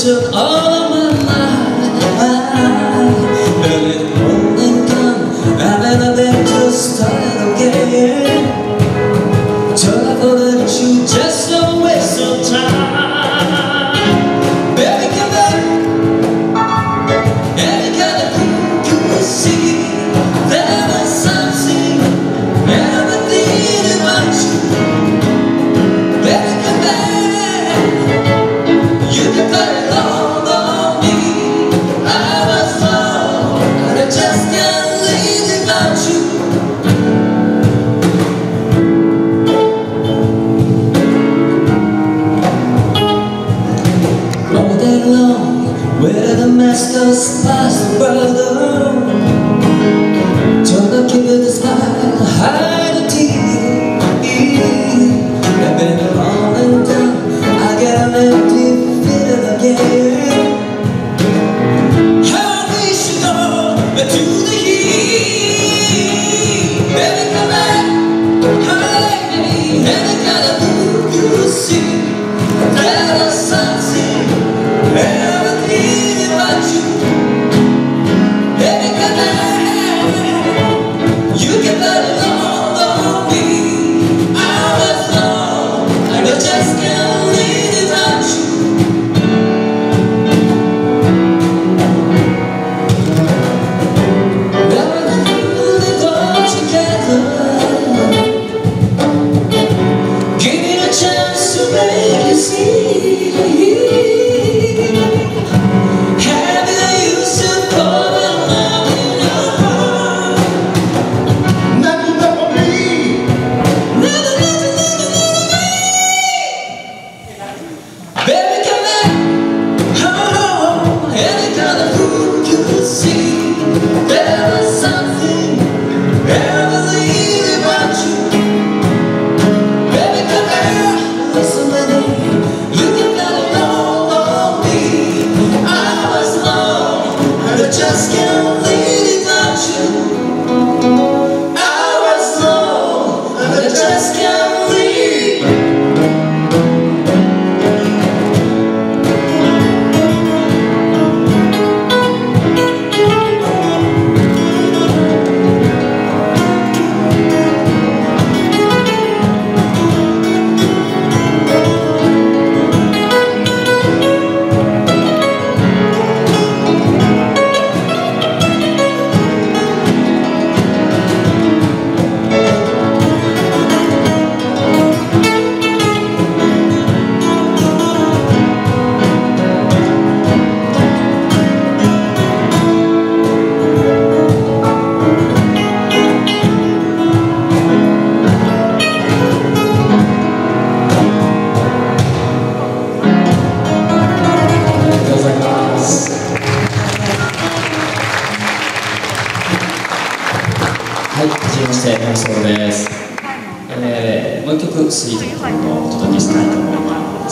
took all of my life, but it only come. I've never been to start again. Trouble that you just don't waste your time. Baby, come back. Every kind of thing you will see. There was something, everything about you. Baby, come back. You can put it all on me. I was wrong, but I just can't live without you. All day long, where the masters pass the world alone. Trying to keep it a smile, hide the tears. I've been all and down, I get an empty feeling again. How we should go back to the heat. Baby, come back, honey, any kind of mood you see. There was something, everything about you. Baby, come back. You can put it all on me. I was wrong, and I just can't live without you. Now I put it all together. Give me a chance to make you see. Baby, come back, oh, any kind of food you could see. There was something, everything about you. Baby, come back, somebody, you can put it all on me. I was wrong, and I just can't live without you. I was wrong, and I just can't live. はい、はじめまして、ナミソロです。もう一曲、スイートの曲をお届けしたいと思います。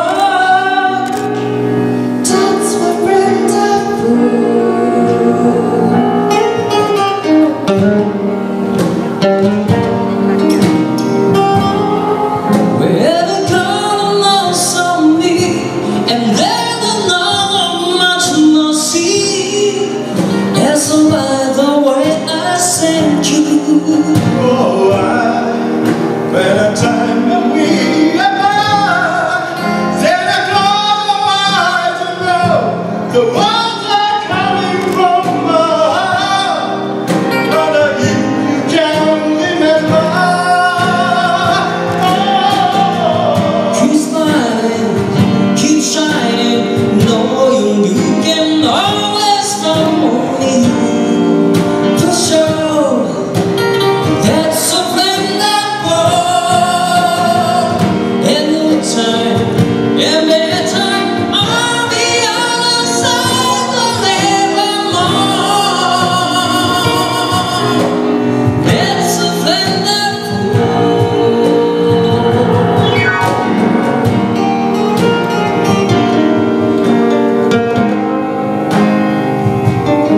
That's what friends are for.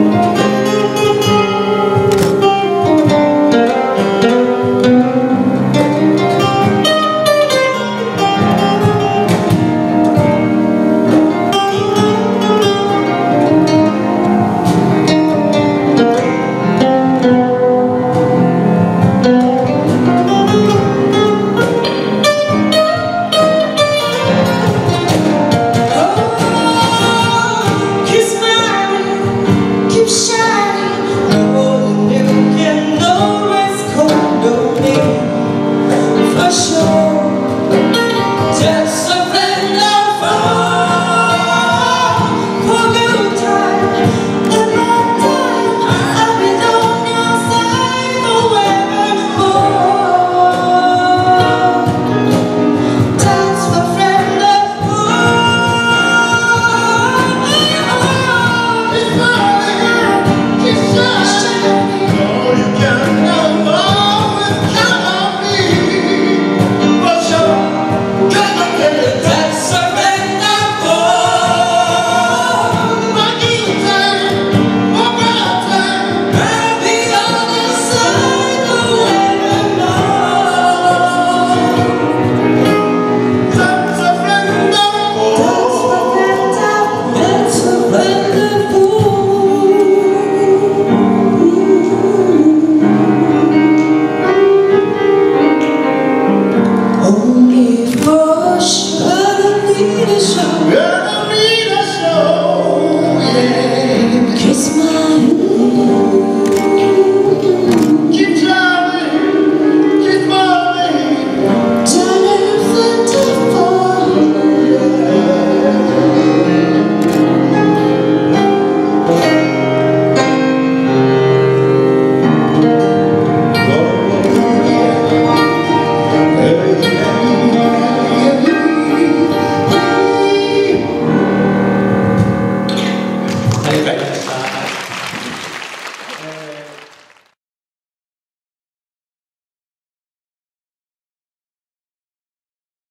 はい